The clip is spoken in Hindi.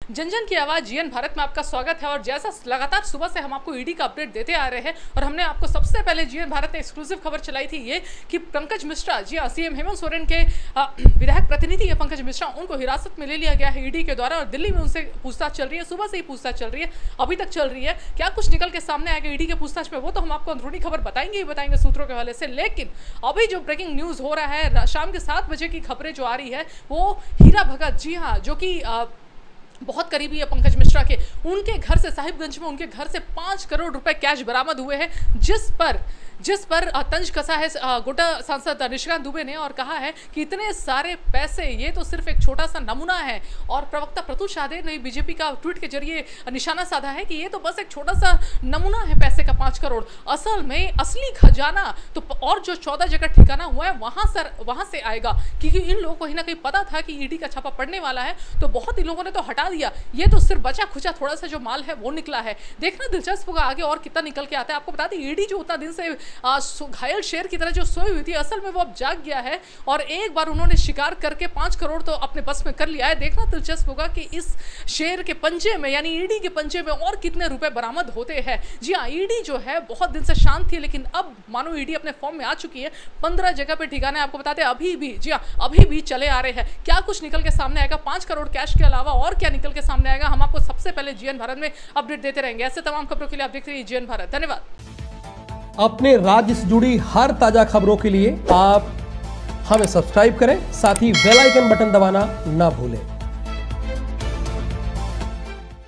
जन जन की आवाज जीएन भारत में आपका स्वागत है। और जैसा लगातार सुबह से हम आपको ईडी का अपडेट देते आ रहे हैं और हमने आपको सबसे पहले जीएन भारत ने एक्सक्लूसिव खबर चलाई थी ये कि पंकज मिश्रा, जी हाँ, सीएम हेमंत सोरेन के विधायक प्रतिनिधि है पंकज मिश्रा, उनको हिरासत में ले लिया गया है ईडी के द्वारा और दिल्ली में उनसे पूछताछ चल रही है। सुबह से ही पूछताछ चल रही है, अभी तक चल रही है। क्या कुछ निकल के सामने आएगा ईडी के पूछताछ में, वो तो हम आपको अंदरूनी खबर बताएंगे ही बताएंगे सूत्रों के हवाले से। लेकिन अभी जो ब्रेकिंग न्यूज हो रहा है, शाम के 7 बजे की खबरें जो आ रही है वो हीरा भगत, जी हाँ, जो कि बहुत करीबी है पंकज मिश्रा के, उनके घर से, साहिबगंज में उनके घर से 5 करोड़ रुपए कैश बरामद हुए हैं, जिस पर तंज कसा है गोटा सांसद निशिकांत दुबे ने और कहा है कि इतने सारे पैसे, ये तो सिर्फ एक छोटा सा नमूना है। और प्रवक्ता प्रतुल शाहदेव ने बीजेपी का ट्वीट के जरिए निशाना साधा है कि ये तो बस एक छोटा सा नमूना है पैसे का, 5 करोड़। असल में असली खजाना तो और जो 14 जगह ठिकाना हुआ है वहां से आएगा, क्योंकि इन लोगों को कहीं ना कहीं पता था कि ईडी का छापा पड़ने वाला है, तो बहुत ही लोगों ने तो हटा दिया। ये तो सिर्फ बचा खुचा थोड़ा सा जो माल है वो निकला है। देखना दिलचस्प होगा आगे और कितना निकल के आता है। आपको बता दें, ईडी जो उतना दिन से घायल शेर की तरह जो सोई हुई थी, असल में वो अब जाग गया है और एक बार उन्होंने शिकार करके 5 करोड़ तो अपने बस में कर लिया है। देखना दिलचस्प होगा कि इस शेर के पंजे में, यानी ईडी के पंजे में और कितने रुपए बरामद होते हैं। जी हाँ, ईडी जो है बहुत दिन से शांत थी, लेकिन अब मानो ईडी अपने फॉर्म में आ चुकी है। 15 जगह पे ठिकाने आपको बताते हैं अभी भी, जी हाँ, अभी भी चले आ रहे हैं। क्या कुछ निकल के सामने आएगा 5 करोड़ कैश के अलावा, और क्या निकल के सामने आएगा, हम आपको सबसे पहले जीएन भारत में अपडेट देते रहेंगे। ऐसे तमाम खबरों के लिए आप देखते रहिए जीएन भारत। धन्यवाद। अपने राज्य से जुड़ी हर ताजा खबरों के लिए आप हमें सब्सक्राइब करें, साथ ही बेल आइकन बटन दबाना ना भूलें।